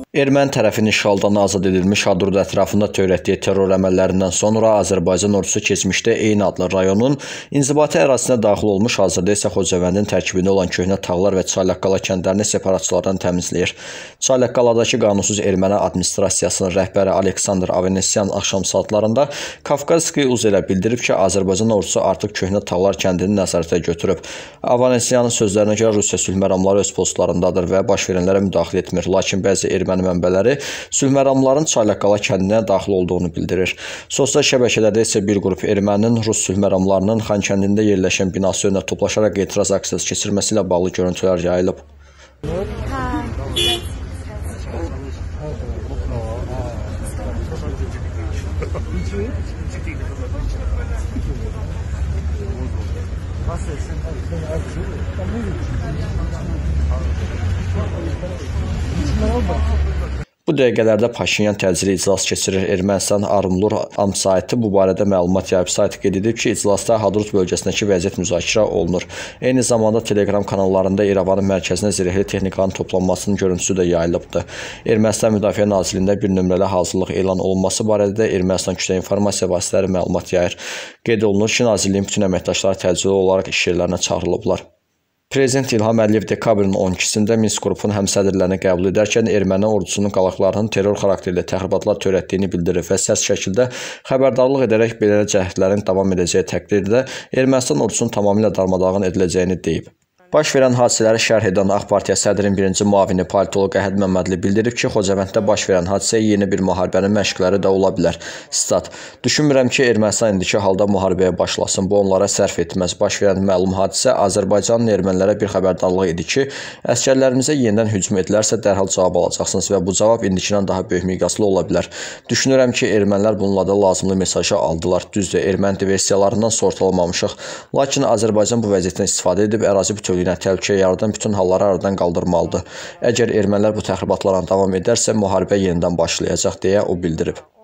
Erməni tərəfinin işğaldan azad edilmiş Hadrut ətrafında törətdiyi terror əməllərindən sonra Azərbaycan ordusu keçmişdə eyni adlı rayonun inzibati ərazisinə daxil olmuş, hazırda isə Xocavəndin tərkibində olan Köhnə Tağlar və Çaylaqqala kəndlərini separatçılardan təmizləyir. Çaylaqqaladakı qanunsuz erməni administrasiyasının rəhbəri Aleksandr Avanesyan axşam saatlarında Kafkazski Uz ilə bildirib ki, Azərbaycan ordusu artıq Köhnə Tağlar kəndini nəzarətə götürüb. Avanesyanın sözlərinə görə Rusiya sülh məramları öz postlarındadır və baş verənlərə müdaxilə etmir. Lakin bəzi erməni mənbələri sülh məramların Çaylaqqala kəndinə daxil olduğunu bildirir. Sosial şəbəkələrdə isə bir qrup erməninin Rus sülh məramlarının Xan kəndində yerləşən binası önünə toplaşaraq etiraz aksiyası keçirməsi ilə bağlı görüntülər yayılıb. Bu dəqiqələrdə Paşinyan təcili iclas keçirir. Ermənistan Armlur Am saytı bu barədə məlumat yayıb. Sayt qeyd edib ki, iclasda Hadrut bölgəsindəki vəziyyət müzakirə olunur. Eyni zamanda Telegram kanallarında İrəvanın mərkəzinə zirehli texnikanın toplanmasının görüntüsü də yayılıbdır. Ermənistan Müdafiə Nazirliyində bir nömrəli hazırlıq elan olunması barədə də Ermənistan kütləvi informasiya vasitələri məlumat yayır. Qeyd olunur ki, Nazirliyin bütün əməkdaşları təcili olaraq iş yerlərinə çağırılıblar. Prezident İlham Əliyev dekabrın 12-sində Minsk qrupun həmsədrlərini qəbul edərkən erməni ordusunun qalaqlarının terror xarakterli təxribatlar törətdiyini bildirib və sərt şəkildə xəbərdarlıq edərək belə cəhdlərin davam edəcəyi təqdirdə Ermənistan ordusunun tamamilə darmadağın ediləcəyini deyib. Baş verən hadisələri şərh edən AK Partiya sədrinin birinci müavini politoloq Əhəd Məmmədli bildirib ki, Xocavənddə baş verən hadisə yeni bir müharibənin məşqləri də ola bilər. Stat: "Düşünmürəm ki, Ermənistan indiki halda müharibəyə başlasın. Bu onlara sərf etməz. Baş verən məlum hadisə Azərbaycanın ermənilərə bir xəbərdarlığı idi ki, əsgərlərimizə yenidən hücum edilərsə dərhal cavab alacaqsınız və bu cavab indikindən daha böyük miqyaslı ola bilər. Düşünürəm ki, ermənilər bununla da lazımlı mesajı aldılar. Düzdür, erməni diversiyalarından sortulamamışıq. Lakin Azərbaycan bu vəziyyətdən istifadə edib ərazi bütövlüyünə təhlükə yaradan bütün halları aradan qaldırmalıdır. Əgər ermənilər bu təxribatlarla davam edərsə, müharibə yenidən başlayacaq", deyə o bildirib.